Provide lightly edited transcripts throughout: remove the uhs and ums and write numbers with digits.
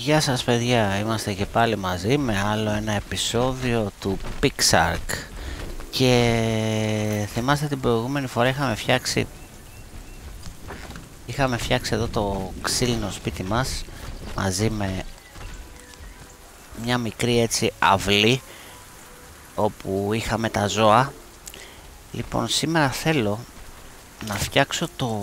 Γεια σας παιδιά, είμαστε και πάλι μαζί με άλλο ένα επεισόδιο του Pixark. Και θυμάστε την προηγούμενη φορά είχαμε φτιάξει εδώ το ξύλινο σπίτι μας μαζί με μια μικρή έτσι αυλή όπου είχαμε τα ζώα. Λοιπόν, σήμερα θέλω να φτιάξω το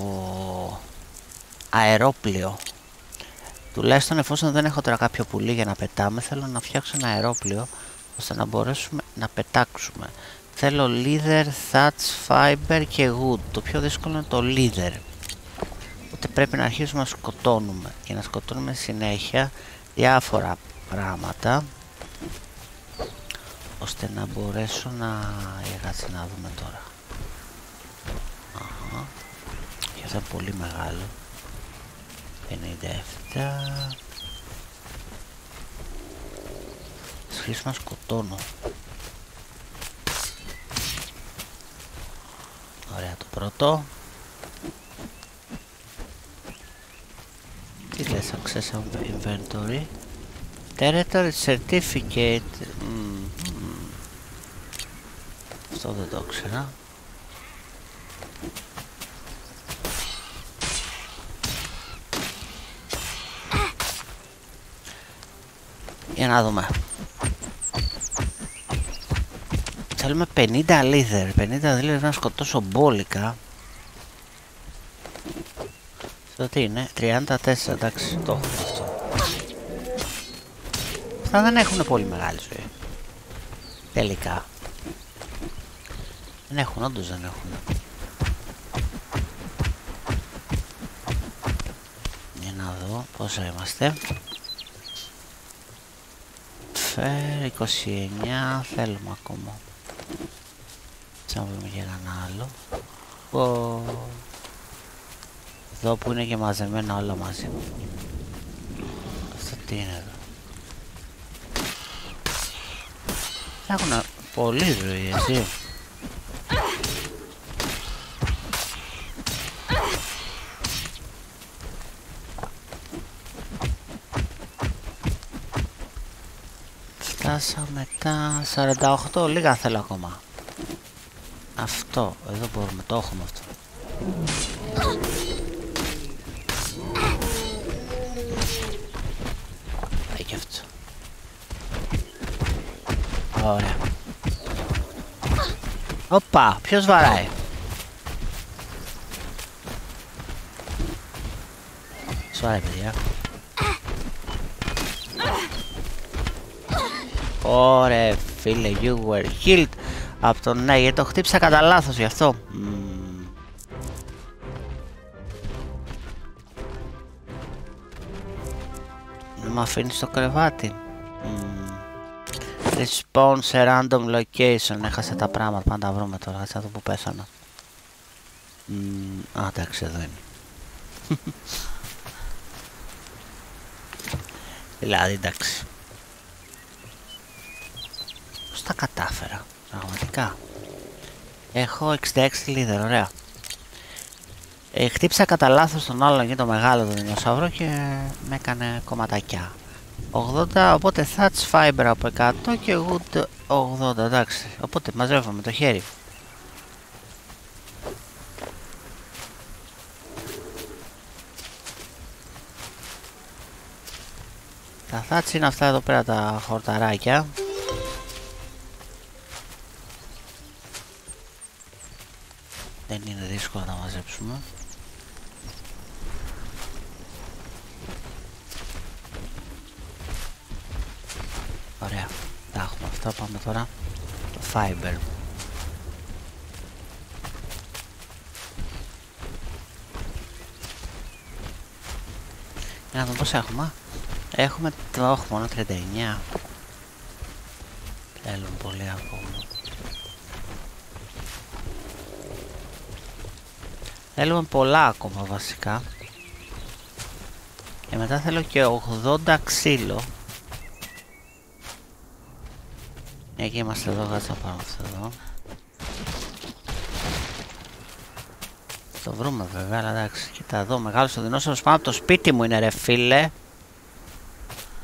αερόπλιο. Τουλάχιστον εφόσον δεν έχω τώρα κάποιο πουλί για να πετάμε, θέλω να φτιάξω ένα αερόπλιο ώστε να μπορέσουμε να πετάξουμε. Θέλω leather, thatch, fiber και wood. Το πιο δύσκολο είναι το leather. Οπότε πρέπει να αρχίσουμε να σκοτώνουμε και να σκοτώνουμε συνέχεια διάφορα πράγματα ώστε να μπορέσω να... Κάτσε να δούμε τώρα. Αχα. Και αυτό είναι πολύ μεγάλο. 57. Σχίσου να σκοτώνω. Ωραία το πρώτο. Τι λες, access inventory. Territory certificate. Αυτό δεν το ξέρα. Για να δούμε. Θέλουμε 50 leather. 50 leather να σκοτώσω μπόλικα. Αυτό τι είναι? 34, εντάξει, το έχουμε αυτό. Αυτά δεν έχουν πολύ μεγάλη ζωή. Τελικά. Δεν έχουν, όντως δεν έχουν. Για να δω πόσα είμαστε. 29 θέλουμε ακόμα. Θα βρούμε και ένα άλλο. Εδώ που είναι και μαζεμένα όλα μαζί. Αυτό τι είναι εδώ? Έχουν πολύ ζωή, έτσι. Φτάσαμε τα 48, λίγα θέλω ακόμα. Αυτό, εδώ μπορούμε, το έχουμε αυτό. Πάει και αυτό. Ωραία. Οπα, ποιος βαράει? Σβάρε παιδιά. Ωραία φίλε, you were killed. Από τον ναι, γιατί το χτύπησα κατά λάθος γι' αυτό. Δεν μ' αφήνεις στο κρεβάτι. Respawn σε random location. Έχασα τα πράγματα, πάντα βρούμε τώρα. Κάτσε να δω που πέθανα. Α, εντάξει, εδώ είναι. Δηλαδή, εντάξει. Πώς τα κατάφερα, πραγματικά. Έχω 66 leather, ωραία. Χτύπησα κατά λάθος τον άλλον και το μεγάλο τον δεινόσαυρο και με έκανε κομματάκια. 80, οπότε thatch fiber από 100 και wood 80, εντάξει. Οπότε μαζεύουμε το χέρι. Τα thatch είναι αυτά εδώ πέρα τα χορταράκια. Δεν είναι δύσκολο να μαζέψουμε. Ωραία, τα έχουμε αυτά, πάμε τώρα το fiber. Για να δούμε πώς έχουμε. Έχουμε μόνο 39. Θέλουν πολύ ακόμα. Θέλουμε πολλά ακόμα βασικά. Και μετά θέλω και 80 ξύλο. Εκεί είμαστε εδώ, κάτσε να πάμε αυτό εδώ. Το βρούμε βέβαια, αλλά εντάξει, κοίτα εδώ, μεγάλος ο δεινόσαυρος πάνω από το σπίτι μου είναι ρε φίλε.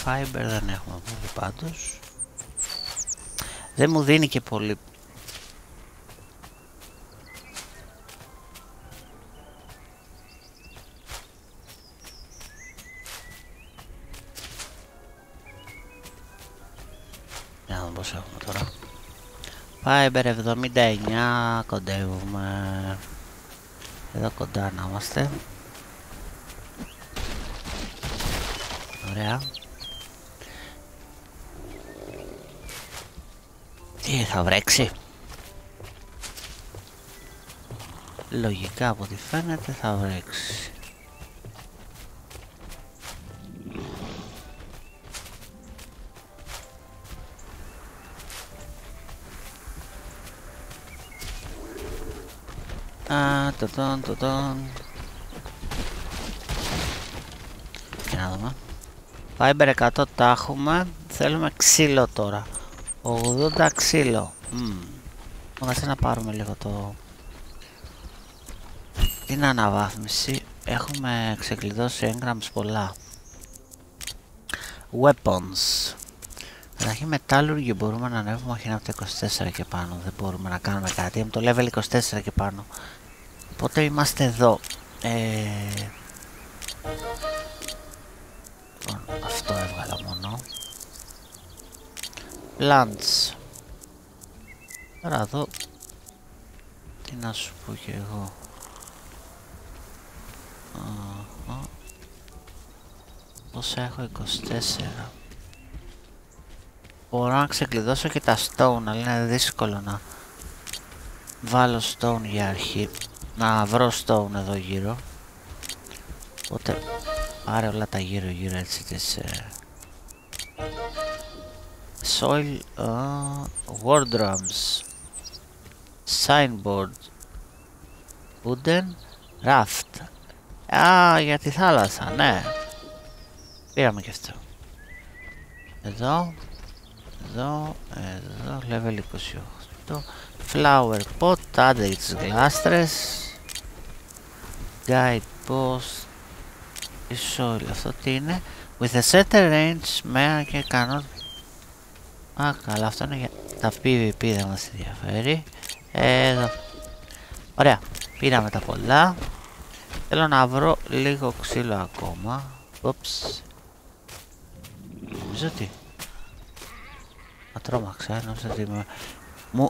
fiber δεν έχουμε πολύ πάντως. Δεν μου δίνει και πολύ. Για να δούμε πώς έχουμε τώρα. Fiber 79, κοντεύουμε. Εδώ κοντά να είμαστε. Ωραία. Τι θα βρέξει? Λογικά από ό,τι φαίνεται θα βρέξει. Και να δούμε. Fiber 100 τα έχουμε. Θέλουμε ξύλο τώρα. 80 ξύλο. Μαγαζί να πάρουμε λίγο την αναβάθμιση. Έχουμε ξεκλειδώσει engrams πολλά. Weapons. Καταρχήν μετάλλουργοι μπορούμε να ανέβουμε, όχι από τα 24 και πάνω. Δεν μπορούμε να κάνουμε κάτι. Με το level 24 και πάνω. Οπότε είμαστε εδώ. Αυτό έβγαλα μόνο. Plants. Τώρα εδώ. Τι να σου πω και εγώ. Πόσα έχω? 24. Μπορώ να ξεκλειδώσω και τα stone, αλλά είναι δύσκολο να βάλω stone για αρχή. Να βρω stone εδώ γύρω. Οπότε πάρε όλα τα γύρω γύρω έτσι τις soil, wardrooms, signboard, wooden, raft. Για τη θάλασσα, ναι. Πήραμε και αυτό. Εδώ, level 28. Flower pot, άντε τις γλάστρες. Guide post. Η soil, αυτό τι είναι? With a set range, μέρα και κανόν. Καλά, αυτό είναι για τα PvP, δεν μας ενδιαφέρει. Εδώ. Ωραία, πήραμε τα πολλά. Θέλω να βρω λίγο ξύλο ακόμα. Ούψ. Νομίζω ότι ατρώμαξα, νόμιζα ότι μου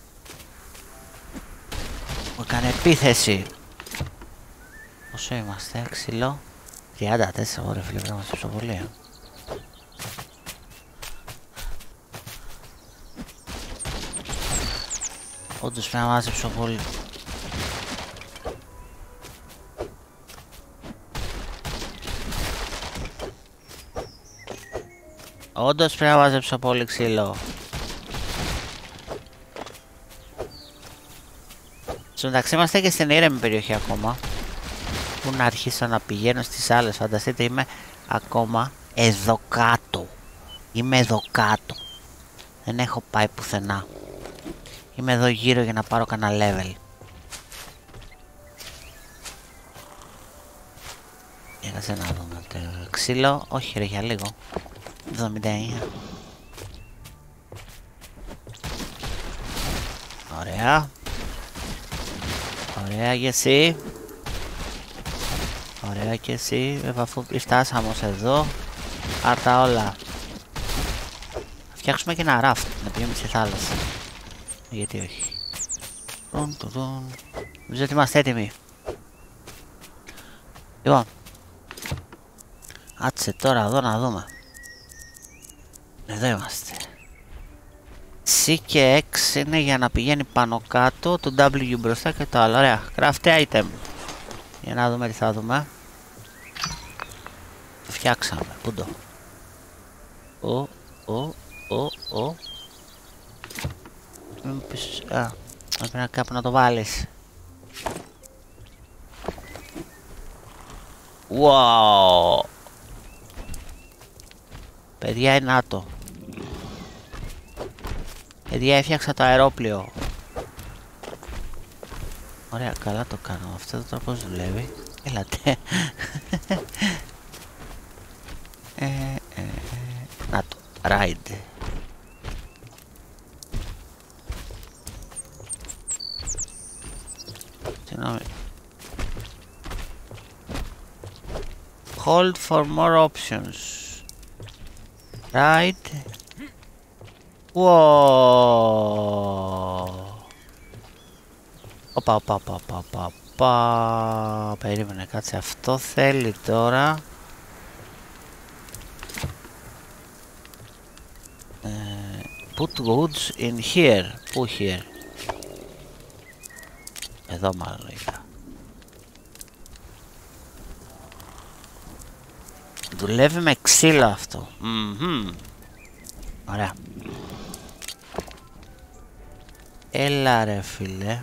έκανε επίθεση. Πόσο είμαστε? Ξύλο 34, ωραία φίλε, πρέπει να μας ψήσω πολύ. Όντως πρέπει να μάζεψω πολύ. Όντως πρέπει να μάζεψω πολύ ξύλο. Στο μεταξύ είμαστε και στην ήρεμη περιοχή ακόμα. Που να αρχίσω να πηγαίνω στις άλλες. Φανταστείτε, είμαι ακόμα εδώ κάτω. Είμαι εδώ κάτω. Δεν έχω πάει πουθενά. Είμαι εδώ γύρω για να πάρω κανένα level. Για να δούμε το ξύλο. Όχι ρε, για λίγο. 79. Ωραία. Ωραία και εσύ. Ωραία και εσύ. Αφού φτάσαμε ως εδώ. Άρτα όλα. Θα φτιάξουμε και ένα ράφτ να πηγαίνουμε στη θάλασσα. Γιατί όχι. Νομίζω ότι είμαστε έτοιμοι. Λοιπόν. Άτσε τώρα εδώ να δούμε. Εδώ είμαστε. C και X είναι για να πηγαίνει πάνω κάτω. Το W μπροστά και το άλλο. Ωραία. Craft item. Για να δούμε τι θα δούμε. Το φτιάξαμε. Πού το? Μην πεις... πρέπει να κάπου να το βάλεις. Wow. Παιδιά, είναι άτο. Παιδιά, έφτιαξα το αερόπλιο. Ωραία, καλά το κάνω. Αυτό τώρα πώς δουλεύει? Έλατε. ride. Συγγνώμη. Hold for more options. Ride. Wow. Οπα. Περίμενε, κάτσε. Αυτό θέλει τώρα. Put woods in here. Πού here? Εδώ μάλλον είχα. Δουλεύει με ξύλο αυτό. Ωραία. Έλα ρε φίλε.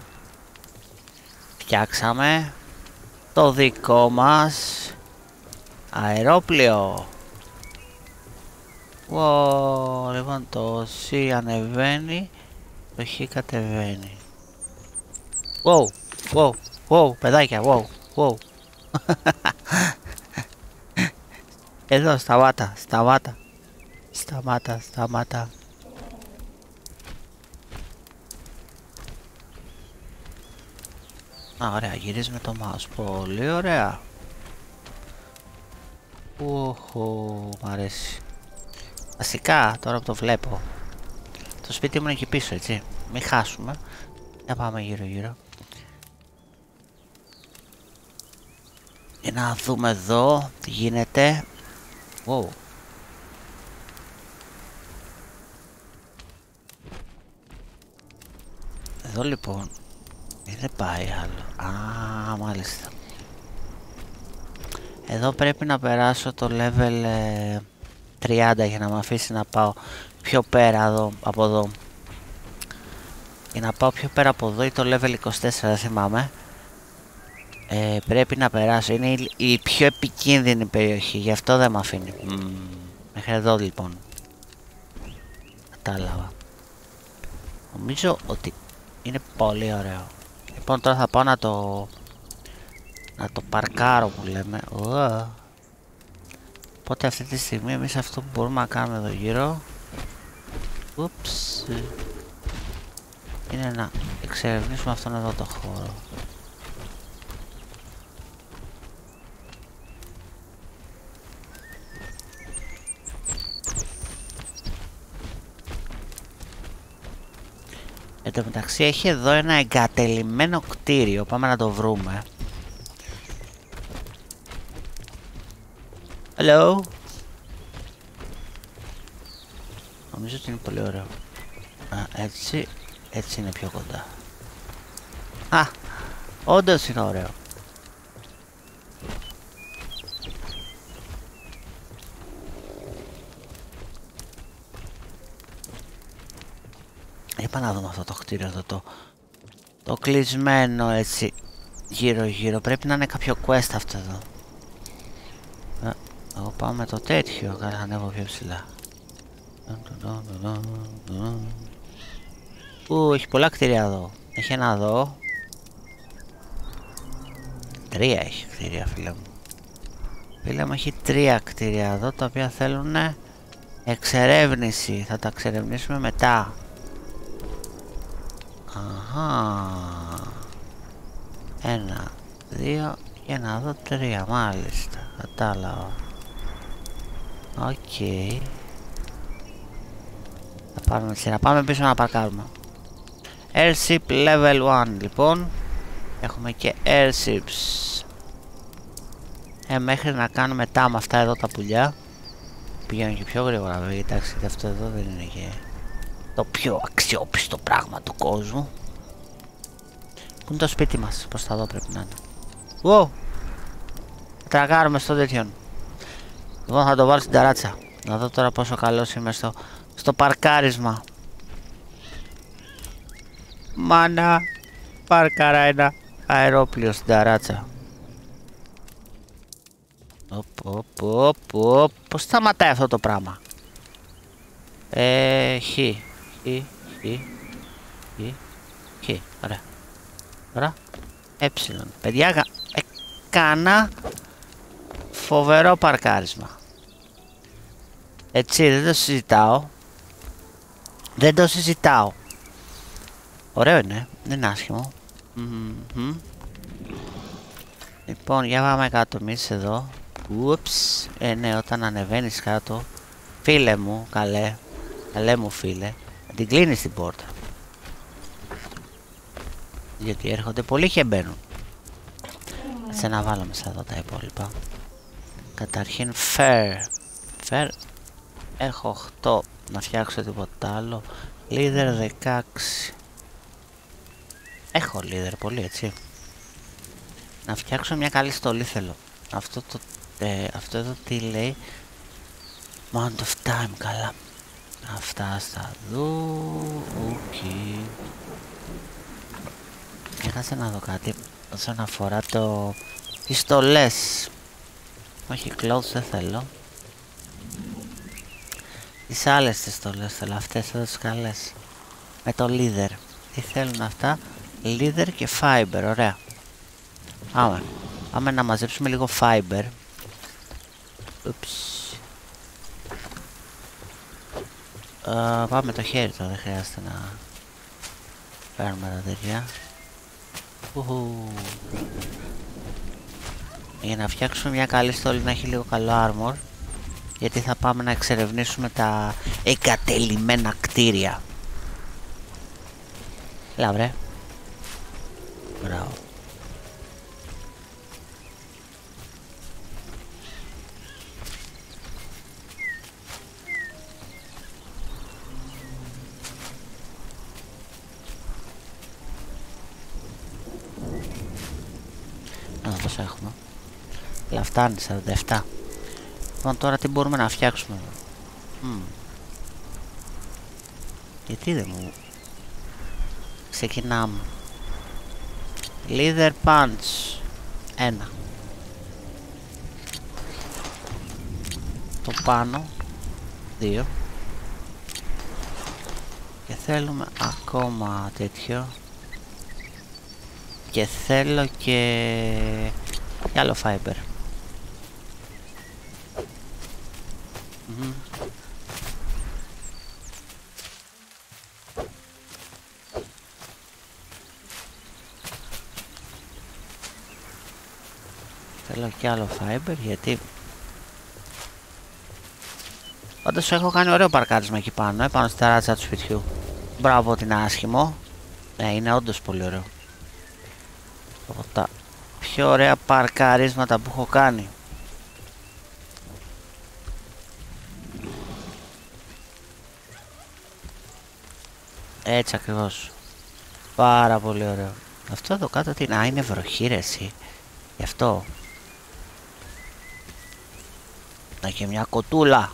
Φτιάξαμε το δικό μας αερόπλαιο. Wow, λοιπόν το C ανεβαίνει, το Χ κατεβαίνει. Wow, παιδάκια, wow. Εδώ, σταμάτα. Α, ωραία, γυρίζουμε το mouse. Πολύ ωραία. Μ' αρέσει. Βασικά, τώρα που το βλέπω, το σπίτι μου είναι εκεί πίσω, έτσι. Μην χάσουμε. Για πάμε γύρω. Για να δούμε εδώ τι γίνεται. Wow. Εδώ λοιπόν δεν πάει άλλο. Α, μάλιστα. Εδώ πρέπει να περάσω το level 30 για να με αφήσει να πάω πιο πέρα εδώ, από εδώ. Για να πάω πιο πέρα από εδώ ή το level 24, δεν θυμάμαι. Πρέπει να περάσω. Είναι η πιο επικίνδυνη περιοχή, γι' αυτό δεν με αφήνει. Μέχρι εδώ λοιπόν. Κατάλαβα. Νομίζω ότι είναι πολύ ωραίο. Λοιπόν, τώρα θα πάω να το παρκάρω που λέμε. Οπότε αυτή τη στιγμή εμείς αυτό που μπορούμε να κάνουμε εδώ γύρω είναι να εξερευνήσουμε αυτόν εδώ το χώρο. Εν τω μεταξύ έχει εδώ ένα εγκατελειμμένο κτίριο, πάμε να το βρούμε. Hello. Νομίζω ότι είναι πολύ ωραίο. Έτσι είναι πιο κοντά. Α, όντως είναι ωραίο. Πάμε να δούμε αυτό το κτίριο εδώ, το κλεισμένο έτσι γύρω. Πρέπει να είναι κάποιο quest αυτό εδώ. Εγώ πάω με το τέτοιο, καλά ανέβω πιο ψηλά. Έχει πολλά κτίρια εδώ. Έχει ένα εδώ. 3 έχει κτίρια, φίλε μου. Φίλε μου, έχει 3 κτίρια εδώ, τα οποία θέλουν εξερεύνηση. Θα τα εξερευνήσουμε μετά. Αχα. 1, 2 και να δω 3, μάλιστα. Κατάλαβα. Οκ. Θα πάμε πίσω να παρκάρουμε. Airship level 1 λοιπόν. Έχουμε και airships. Μέχρι να κάνουμε τα με αυτά εδώ τα πουλιά. Πηγαίνουν και πιο γρήγορα βέβαια. Κοιτάξτε, αυτό εδώ δεν είναι και το πιο αξιόπιστο πράγμα του κόσμου. Πού είναι το σπίτι μας? Προς τα εδώ πρέπει να είναι. Wow! Τραγάρουμε στο τέτοιον. Λοιπόν, θα το βάλω στην ταράτσα. Να δω τώρα πόσο καλός είμαι στο παρκάρισμα. Μάνα, πάρκαρα ένα αερόπλαιο στην ταράτσα. Πώς σταματάει αυτό το πράγμα? Χ. Ωραία. Τώρα παιδιά, έκανα φοβερό παρκάρισμα. Έτσι, δεν το συζητάω. Δεν το συζητάω. Ωραίο είναι, δεν είναι άσχημο. Λοιπόν, για πάμε κάτω εμείς εδώ. Ούψ. Ναι, όταν ανεβαίνεις κάτω, φίλε μου, καλέ μου φίλε, να την κλείνεις την πόρτα. Γιατί έρχονται πολλοί και μπαίνουν. Σε να βάλω μέσα εδώ τα υπόλοιπα. Καταρχήν fair. Έχω 8. Να φτιάξω τίποτα άλλο. Leader 16. Έχω leader πολύ, έτσι. Να φτιάξω μια καλή στολή θέλω. Αυτό εδώ τι λέει? Mount of time, καλά. Αυτά στα δω. Okay. Κάτσε να δω κάτι όσον αφορά τις στολές. Όχι, clothes δεν θέλω. Τις άλλες τις στολές θέλω, αυτές εδώ τις καλές. Με το leader. Τι θέλουν αυτά? Leader και fiber, ωραία. Πάμε να μαζέψουμε λίγο fiber. Πάμε το χέρι τώρα, δεν χρειάζεται να παίρνουμε τα τέτοια. Για να φτιάξουμε μια καλή στόλη να έχει λίγο καλό armor. Γιατί θα πάμε να εξερευνήσουμε τα εγκατελειμμένα κτίρια. Έλα βρε. Μπράβο. Να δω πόσο έχουμε. Αλλά φτάνει 47. Λοιπόν, τώρα τι μπορούμε να φτιάξουμε? Γιατί δεν μου... Ξεκινάμε. Leather punch. 1. Το πάνω. 2. Και θέλουμε ακόμα τέτοιο. Και θέλω και άλλο fiber. Θέλω και άλλο fiber γιατί όντως έχω κάνει ωραίο παρκάρισμα εκεί πάνω, πάνω στη ταράτσα του σπιτιού. Μπράβο ότι είναι άσχημο. Είναι όντως πολύ ωραίο. Από τα πιο ωραία παρκαρίσματα που έχω κάνει. Έτσι ακριβώς. Πάρα πολύ ωραίο. Αυτό εδώ κάτω τι είναι? Είναι βροχή ρε εσύ. Γι' αυτό. Να και μια κοτούλα.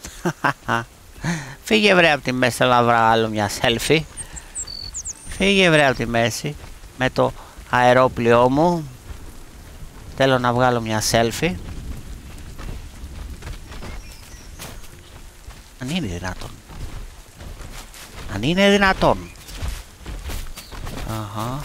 Φύγε βρε από τη μέση, θέλω να βγάλω μια selfie. Φύγε βρε από τη μέση. Με το αερόπλοιό μου. Θέλω να βγάλω μια selfie. Αν είναι δυνατόν. Αν είναι δυνατόν. Αχα.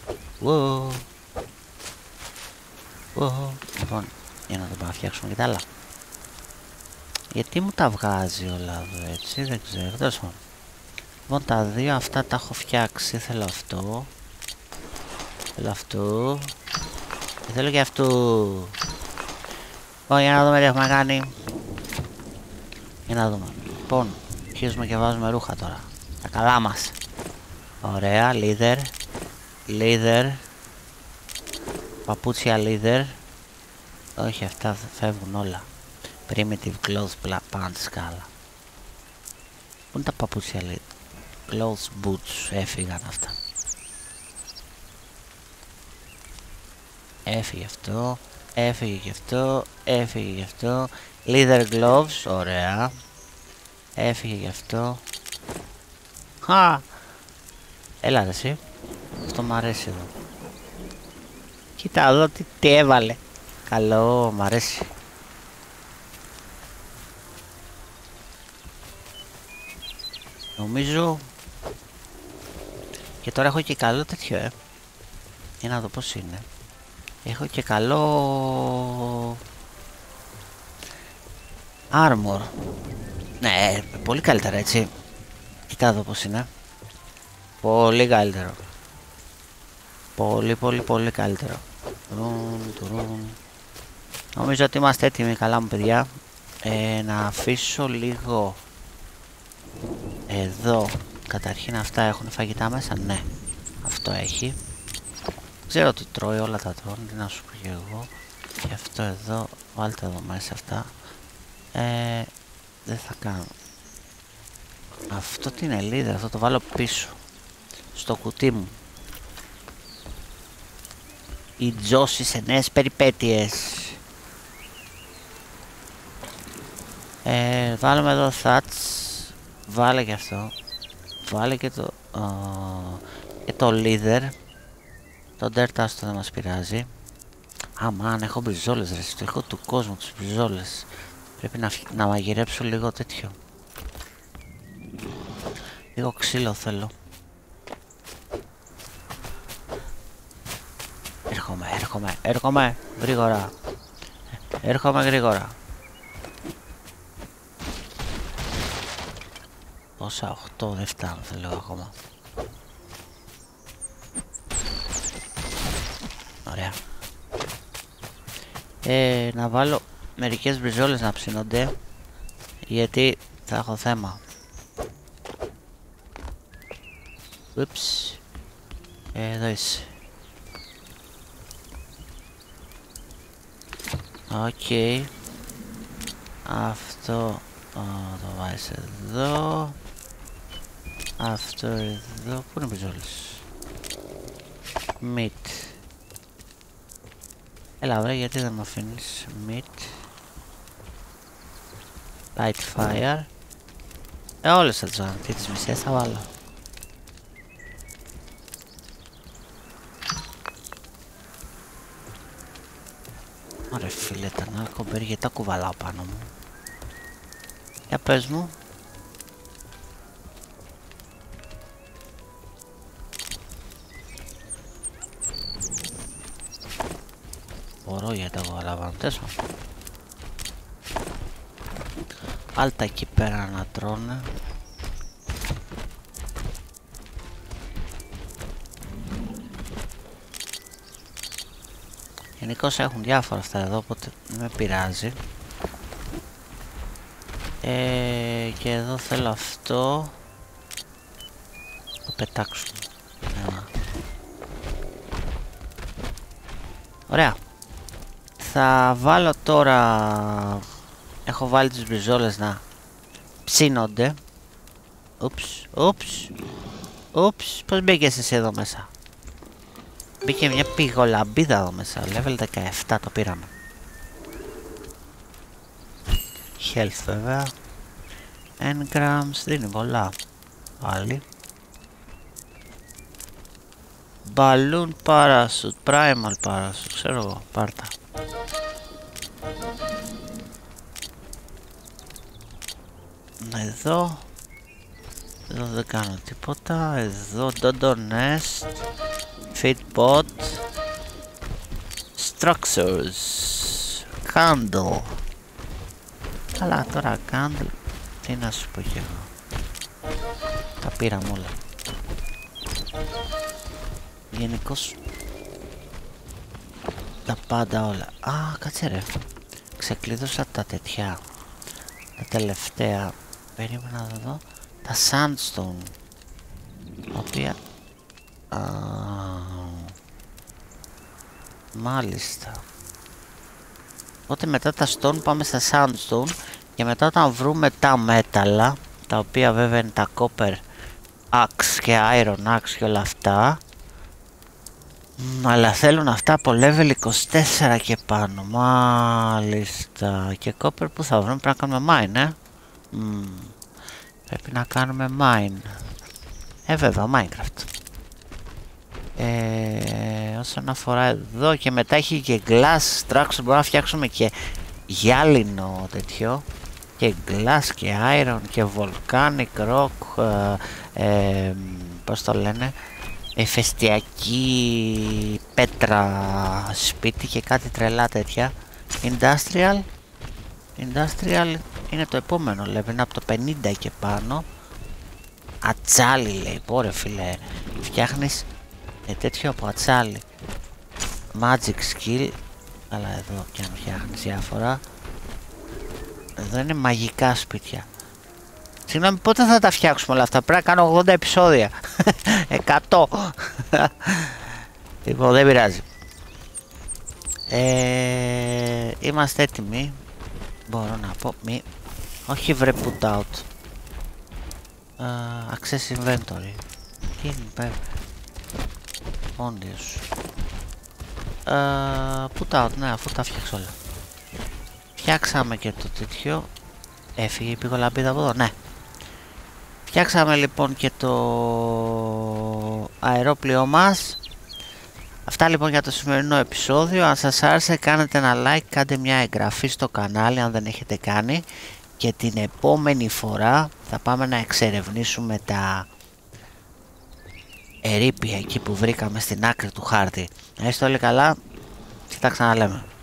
Λοιπόν, για να το πάμε να φτιάξουμε και τα άλλα. Γιατί μου τα βγάζει όλα εδώ έτσι, δεν ξέρω, τέλος πάντων. Λοιπόν, τα δύο αυτά τα έχω φτιάξει, θέλω αυτό. Θέλω αυτό. Και θέλω και αυτό. Λοιπόν, για να δούμε τι έχουμε κάνει. Για να δούμε. Λοιπόν, αρχίζουμε και βάζουμε ρούχα τώρα. Τα καλά μας. Ωραία, leather. Παπούτσια leather. Όχι, αυτά φεύγουν όλα. Primitive clothes pants, καλά. Πού είναι τα παπούτσια leather? Clothes boots, έφυγαν αυτά. Έφυγε αυτό, έφυγε και αυτό, έφυγε και αυτό. Leather gloves, ωραία. Έφυγε και αυτό. Έλα ρε εσύ. Αυτό μ' αρέσει εδώ. Κοίτα εδώ τι έβαλε. Καλό, μ' αρέσει. Νομίζω. Και τώρα έχω και καλό τέτοιο Για να δω πως είναι. Έχω και καλό armor. Ναι, πολύ καλύτερα έτσι. Κοίτα εδώ πως είναι. Πολύ καλύτερο. Πολύ καλύτερο. Νομίζω ότι είμαστε έτοιμοι, καλά μου παιδιά. Να αφήσω λίγο εδώ. Καταρχήν αυτά έχουν φαγητά μέσα, ναι. Αυτό έχει. Ξέρω ότι τρώει, όλα τα τρώνε, τι να σου πω και εγώ. Και αυτό εδώ, βάλτε εδώ μέσα αυτά. Δεν θα κάνω. Αυτό τι είναι, λίδερ, αυτό το βάλω πίσω. Στο κουτί μου. Η Τζόση σε νέες περιπέτειες. Βάλουμε εδώ Thatch. Βάλε και αυτό. Βάλε και το leader. Το dirt άστο δεν μας πειράζει. Αμάν, έχω μπριζόλες ρε. Έχω του κόσμου τους μπριζόλες. Πρέπει να μαγειρέψω λίγο τέτοιο. Λίγο ξύλο θέλω. Έρχομαι γρήγορα. Έρχομαι γρήγορα. Πόσα, 8 δεν φτάνω, θέλω ακόμα. Ωραία. Να βάλω μερικές μπριζόλες να ψήνονται, γιατί θα έχω θέμα. Ούψ. Εδώ είσαι. Οκ. Αυτό το βάζεις εδώ. Αυτό εδώ. Πού είναι οι μπριζόλες? Meat. Έλα βρε, γιατί δεν με αφήνεις? Meat. Light fire. Όλες θα τις βάλω. Τι τις μισές θα βάλω. Ωραία φίλε, τα νάρκομπερ, γιατί τα κουβαλάω πάνω μου. Για πες μου. Μπορώ, γιατί τα κουβαλάω τέσσερα. Άλτα εκεί πέρα να τρώνε. Γενικώς έχουν διάφορα αυτά εδώ, οπότε δεν με πειράζει. Και εδώ θέλω αυτό. Το πετάξουμε. Ωραία. Θα βάλω τώρα... Έχω βάλει τις μπριζόλες να ψήνονται. Ούψ, πώς μπήκες εσύ εδώ μέσα? Μπήκε μια πηγολαμπίδα εδώ μέσα, level 17 το πήραμε. Health βέβαια. Engrams, δίνει πολλά. Πάλι. Balloon Parachute, Primal Parachute, ξέρω εγώ, πάρτα. Εδώ δεν κάνω τίποτα. Εδώ Dodo Nest, Feedbot, Structures, Candle. Καλά τώρα Candle, τι να σου πω κι εγώ. Τα πήραμε όλα. Γενικώς τα πάντα όλα. Α, κάτσε ρε. Ξεκλείδωσα τα τέτοια. Τα τελευταία. Περίμενα να δω. Τα Sandstone. Τα οποία... μάλιστα. Οπότε μετά τα Stone πάμε στα Sandstone. Και μετά όταν βρούμε τα μέταλλα, τα οποία βέβαια είναι τα Copper Axe και Iron Axe και όλα αυτά. Αλλά θέλουν αυτά από level 24 και πάνω. Μάλιστα. Και Copper που θα βρούμε, πρέπει να κάνουμε mine, πρέπει να κάνουμε mine. Βέβαια, Minecraft. Όσον αφορά εδώ και μετά έχει και glass structure, μπορούμε να φτιάξουμε και γυάλινο τέτοιο. Και glass και iron και volcanic rock, πώς το λένε, εφεστιακή πέτρα σπίτι και κάτι τρελά τέτοια. Industrial είναι το επόμενο level, είναι από το 50 και πάνω. Ατσάλι λέει, πόρε φίλε, φτιάχνεις τέτοιο από ατσάλι. Magic skill, αλλά εδώ και αν φτιάχνεις διάφορα. Εδώ είναι μαγικά σπίτια. Συγγνώμη, πότε θα τα φτιάξουμε όλα αυτά, πρέπει να κάνω 80 επεισόδια. 100. Λοιπόν, δεν πειράζει. Είμαστε έτοιμοι. Μπορώ να πω όχι βρε put out. Access inventory. Τι είναι πέρα. Όντιος. Put out, ναι, αφού τα φτιάξω όλα. Φτιάξαμε και το τέτοιο. Έφυγε η πηγολαμπίδα από εδώ, ναι. Φτιάξαμε λοιπόν και το αερόπλοιο μας. Αυτά λοιπόν για το σημερινό επεισόδιο. Αν σας άρεσε κάνετε ένα like, κάντε μια εγγραφή στο κανάλι αν δεν έχετε κάνει. Και την επόμενη φορά θα πάμε να εξερευνήσουμε τα ερείπια εκεί που βρήκαμε στην άκρη του χάρτη. Να είστε όλοι καλά και τα ξαναλέμε.